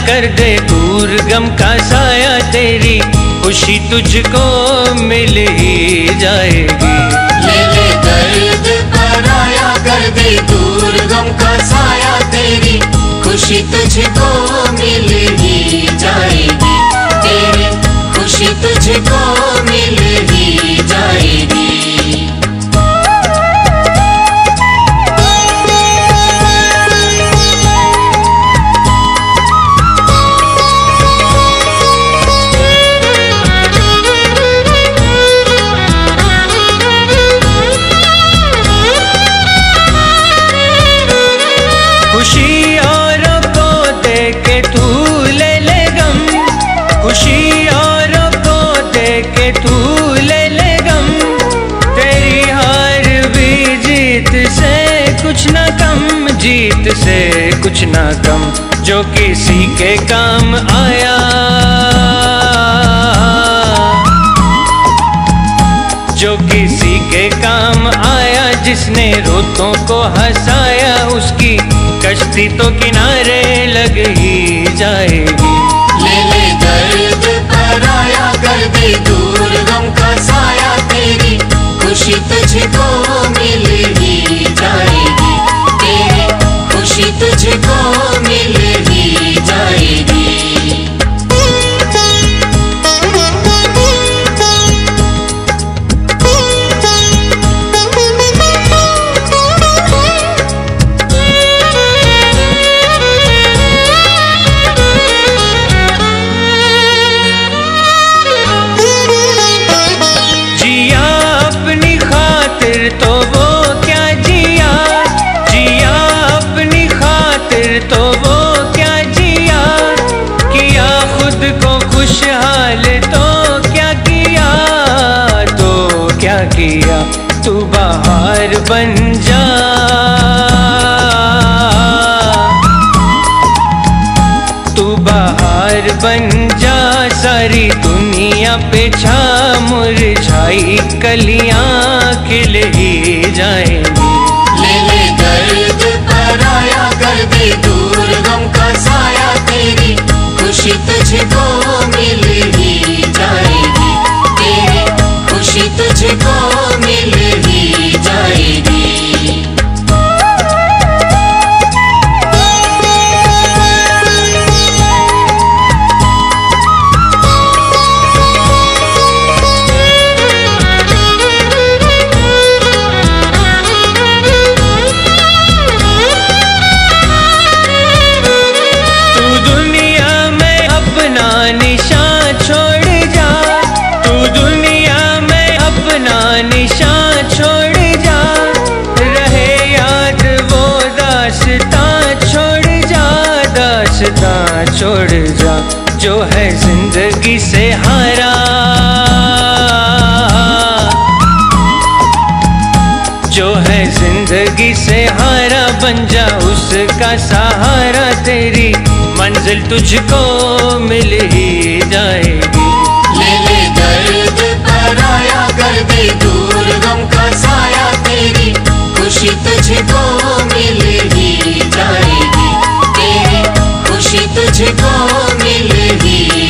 कर दे दूर गम का साया, तेरी खुशी तुझको मिल ही जाएगी। ले ले दर्द पराया, कर दे दूर गम का साया, तेरी खुशी तुझको मिल ही जाएगी। तेरी खुशी तुझको मिल ही जाएगी। खुशी औरों को दे के तू ले ले गम, खुशी औरों को दे के तू ले ले गम, तेरी हार भी जीत से कुछ ना कम, जीत से कुछ ना कम। जो किसी के काम आया, जो किसी के काम आया, जिसने रोतों को हंसाया, उसकी कश्ती तो किनारे लग ही जाएगी। ले ले दर्द पराया, कर दे दूर गम का साया, तेरी खुशी तुझको मिल ही जाएगी। तेरी खुशी तुझको मिल ही जाएगी। तो वो क्या जिया, जिया अपनी खातिर तो वो क्या जिया, किया खुद को खुशहाल तो क्या किया, तो क्या किया। तू बाहर बन जा, तू बाहर बन जा, सारी दुनिया पे छा, मुरझाई कलियां खिल ही जाएंगी। ले ले दर्द पराया, कर दे दूर गम का साया, तेरी खुशी तुझको मिल ही जाएगी। तेरी खुशी तुझको मिल ही जाएगी। निशान छोड़ जा, तू दुनिया में अपना निशान छोड़ जा, रहे याद वो दास्तां छोड़ जा, दास्तां छोड़ जा। जो है जिंदगी से हारा, जो है जिंदगी से हारा, बन जा उसका सहारा, तेरी मंजिल तुझको मिल ही जाएगी। ले ले दर्द पराया, कर दे दूर गम का साया, तेरी खुशी तुझको मिल ही जाएगी। तेरी खुशी तुझको मिल ही